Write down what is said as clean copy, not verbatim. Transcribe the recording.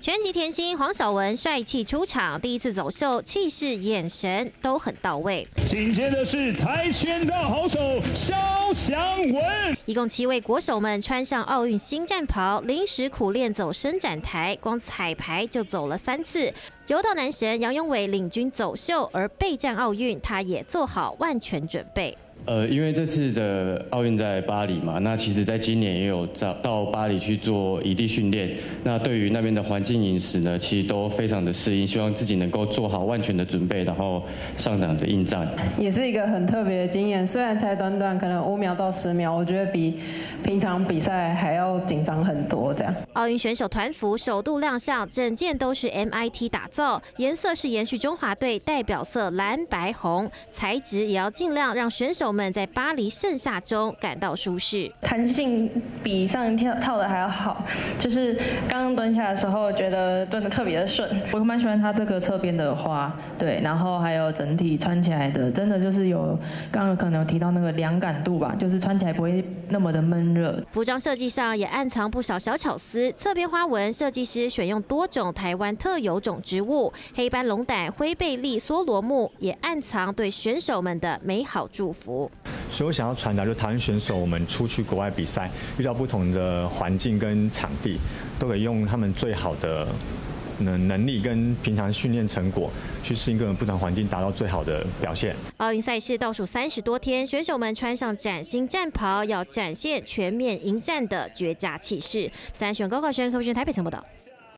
拳击甜心黄晓雯帅气出场，第一次走秀，气势、眼神都很到位。 紧接着是跆拳道好手肖祥文， 一共7位国手们穿上奥运新战袍，临时苦练走伸展台，光彩排就走了3次。柔道男神杨永伟领军走秀，而备战奥运，他也做好万全准备。 因为这次的奥运在巴黎嘛，那其实在今年也有到巴黎去做异地训练。那对于那边的环境、饮食呢，其实都非常的适应，希望自己能够做好万全的准备，然后上场的应战。 也是一个很特别的经验，虽然才短短可能5秒到10秒，我觉得比平常比赛还要紧张很多。这样， 奥运选手团服首度亮相，整件都是 MIT 打造，颜色是延续中华队代表色蓝白红，材质也要尽量让选手们在巴黎盛夏中感到舒适， 弹性比上一套的还要好。就是刚刚蹲下的时候，觉得蹲得特别的顺。 我蛮喜欢它这个侧边的花，对，然后还有整体穿起来的，真的就是有刚刚可能有提到那个凉感度吧，就是穿起来不会那么的闷热。 服装设计上也暗藏不少小巧思，侧边花纹设计师选用多种台湾特有种植物，黑斑龙胆、灰贝利、梭罗木，也暗藏对选手们的美好祝福。 所以我想要传达，就台湾选手我们出去国外比赛，遇到不同的环境跟场地，都可以用他们最好的能力跟平常训练成果，去适应各种不同环境，达到最好的表现。 奥运赛事倒数30多天，选手们穿上崭新战袍，要展现全面迎战的绝佳气势。3选高考生，科学台北曾报道。